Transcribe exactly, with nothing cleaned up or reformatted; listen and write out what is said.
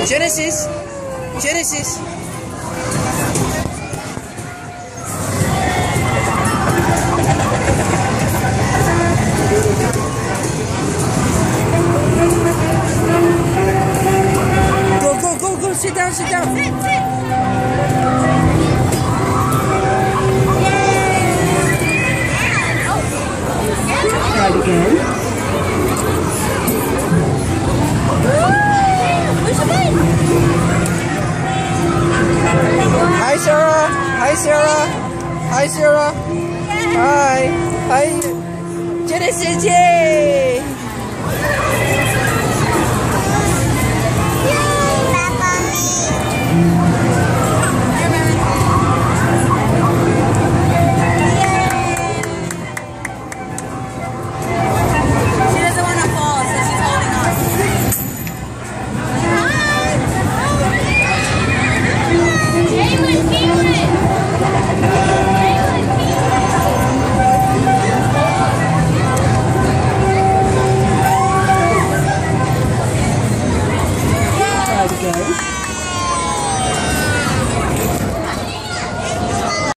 Genesis. Genesis. Go, go, go, go. Sit down, sit down. Sit, sit. Try it again. Hi Sara. Hi Sara. Hi Sara. Hi. Hi. Genesis, yay! She doesn't want to fall, so she's holding on. Caitlin, Caitlin! Try it again.